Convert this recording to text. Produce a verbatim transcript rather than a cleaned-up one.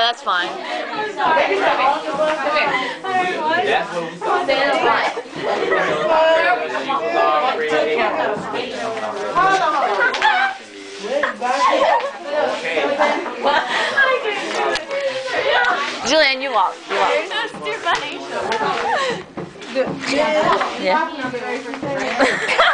that's fine. Julian, you walk. You walk. That's too funny. Yeah.